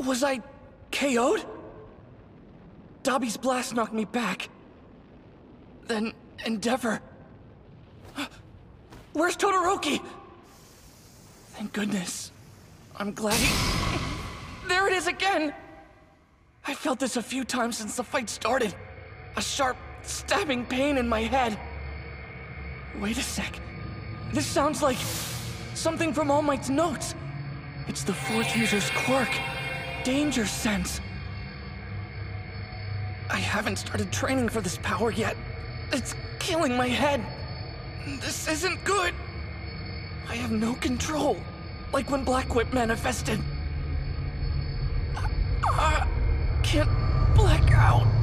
Was I KO'd? Dobby's blast knocked me back. Then Endeavor. Where's Todoroki? Thank goodness. I'm glad he... There it is again! I felt this a few times since the fight started. A sharp, stabbing pain in my head. Wait a sec. This sounds like something from All Might's notes. It's the fourth user's quirk. Danger sense. I haven't started training for this power yet. It's killing my head. This isn't good. I have no control, like when Black Whip manifested. Can't black out.